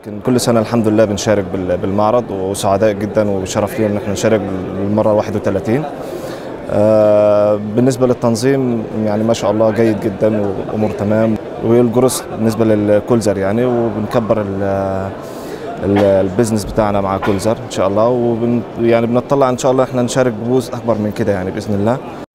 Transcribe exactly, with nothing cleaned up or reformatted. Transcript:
يمكن كل سنه الحمد لله بنشارك بالمعرض، وسعداء جدا وشرف لينا ان احنا نشارك بالمره واحد وثلاثين. بالنسبه للتنظيم يعني ما شاء الله جيد جدا وامور تمام، والجروس بالنسبه للكولزر يعني، وبنكبر البيزنس بتاعنا مع كولزر ان شاء الله، وبن يعني بنطلع ان شاء الله احنا نشارك ببوز اكبر من كده يعني باذن الله.